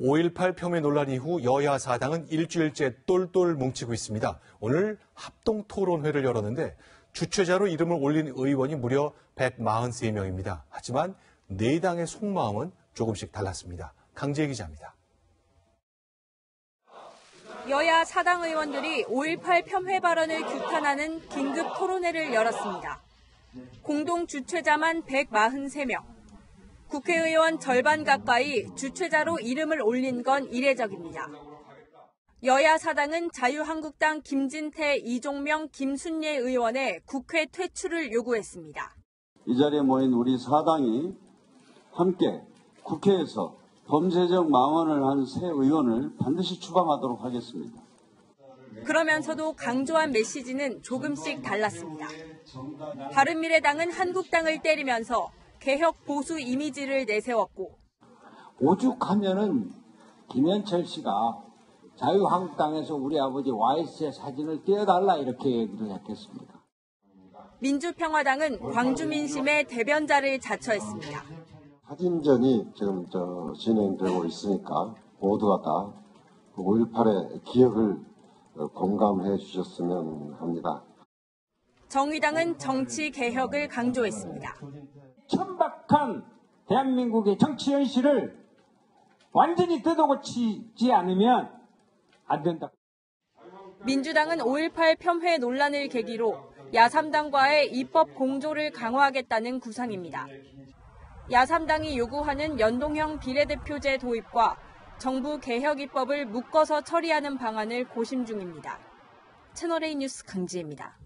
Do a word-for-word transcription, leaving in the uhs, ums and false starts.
오일팔 폄훼 논란 이후 여야 사당은 일주일째 똘똘 뭉치고 있습니다. 오늘 합동토론회를 열었는데 주최자로 이름을 올린 의원이 무려 백사십삼 명입니다. 하지만 네 당의 속마음은 조금씩 달랐습니다. 강지혜 기자입니다. 여야 사당 의원들이 오일팔 폄훼 발언을 규탄하는 긴급 토론회를 열었습니다. 공동 주최자만 백사십삼 명. 국회의원 절반 가까이 주최자로 이름을 올린 건 이례적입니다. 여야 사당은 자유한국당 김진태, 이종명, 김순례 의원의 국회 퇴출을 요구했습니다. 이 자리에 모인 우리 사당이 함께 국회에서 범죄적 망언을 한 새 의원을 반드시 추방하도록 하겠습니다. 그러면서도 강조한 메시지는 조금씩 달랐습니다. 바른미래당은 한국당을 때리면서 개혁 보수 이미지를 내세웠고, 오죽하면은 김현철 씨가 자유한국당에서 우리 아버지 와이씨의 사진을 떼어달라 이렇게 얘기를 했겠습니다. 민주평화당은 광주민심의 대변자를 자처했습니다. 사진전이 지금 저 진행되고 있으니까 모두가 다 오일팔의 기억을 공감해 주셨으면 합니다. 정의당은 정치 개혁을 강조했습니다. 천박한 대한민국의 정치 현실을 완전히 뜯어고치지 않으면 안 된다. 민주당은 오일팔 폄훼 논란을 계기로 야삼 당과의 입법 공조를 강화하겠다는 구상입니다. 야삼 당이 요구하는 연동형 비례대표제 도입과 정부 개혁 입법을 묶어서 처리하는 방안을 고심 중입니다. 채널A 뉴스 강지혜입니다.